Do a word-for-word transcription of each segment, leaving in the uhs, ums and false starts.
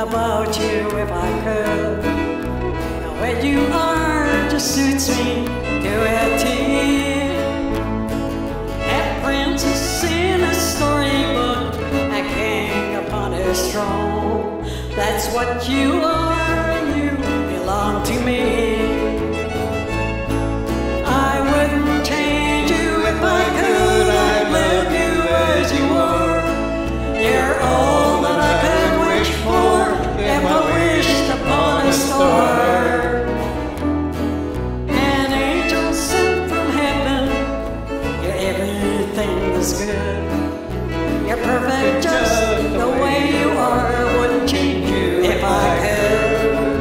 about you if I could. The way you are just suits me to a T. A princess in a storybook, a king upon his throne. That's what you are, and you belong to me. I wouldn't change you if I could. I'd love you as you are. You're all that I could wish for if I wished upon a star. An angel sent from heaven. You're everything that's good. You're perfect just the way you are. Wouldn't change you if I could.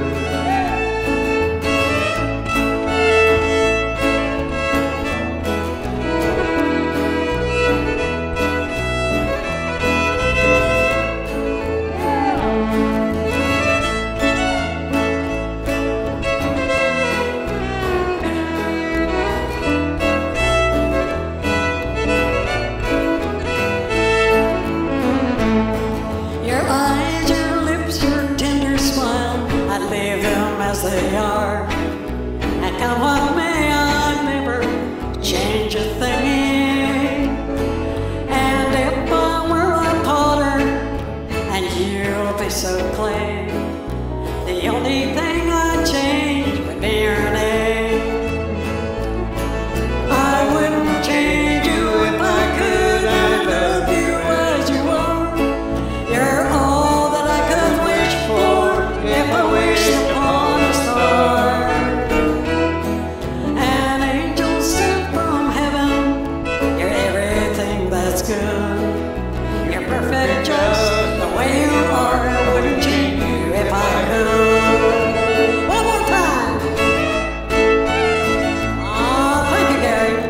They are, and come what may, I'd never change a thing. And if I were a potter and you'll be so clay, the only thing I'd change would be your name. I wouldn't change you if I could. I love you as you are. You're all that I could wish for if I wished upon. An angel sent from heaven. You're everything that's good. You're perfect just the way you are. I wouldn't change you if I could. One more time. Ah, thank you, Garry.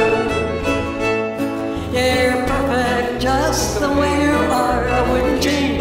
Just the way you are, I wouldn't change.